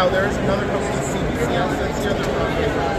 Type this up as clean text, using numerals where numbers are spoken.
Now, there is another company, CBCS, that's here. They're